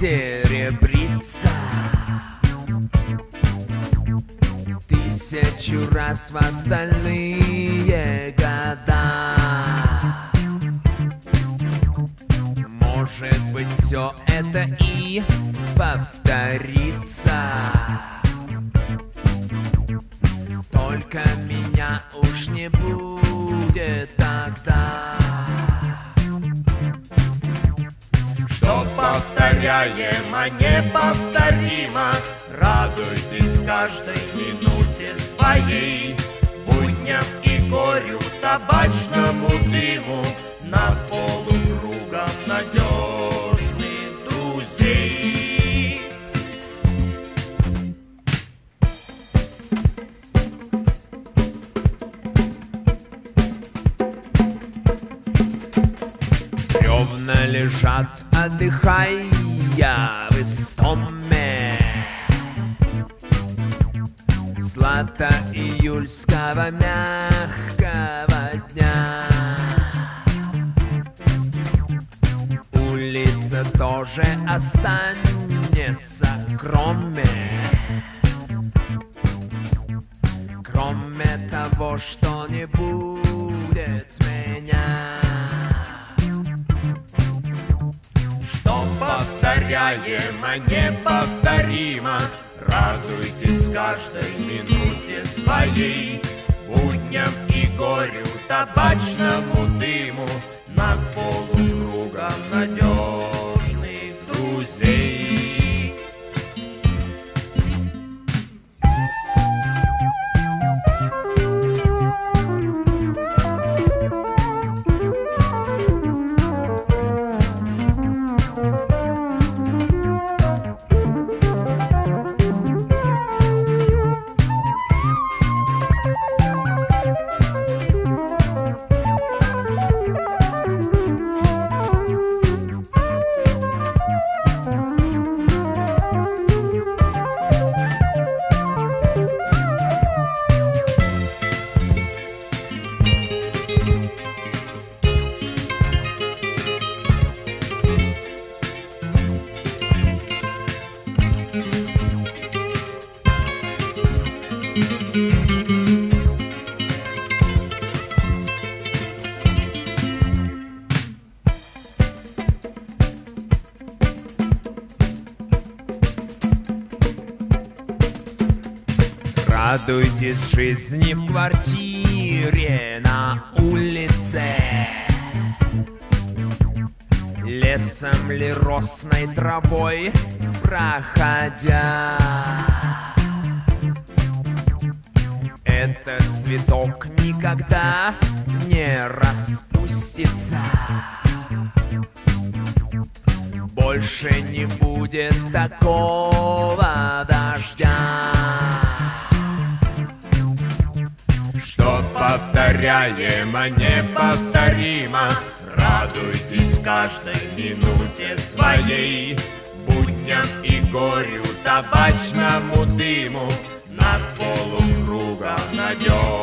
серебрится 1000 раз в остальные года. Может быть, все это и повторится, только меня уж не будет тогда. Что повторяемо, неповторимо, радуйтесь каждой минуте своей, будням и горю, табачному дыму, над полукругом надежных друзей. Бревна лежат, отдыхая в истоме злато июльского мягкого дня. Улица тоже останется, кроме того, что не будет меня. Что повторяемо, неповторимо, радуйтесь каждой минуте своей, будням и горю, табачному дыму, над полукругом надежных друзей. Радуйтесь жизни в квартире, на улице, лесом ли росной травой проходя. Этот цветок никогда не распустится, больше не будет такого дождя. Что повторяемо, неповторимо, радуйтесь каждой минуте своей, будням и горю, табачному дыму, над полукругом надежных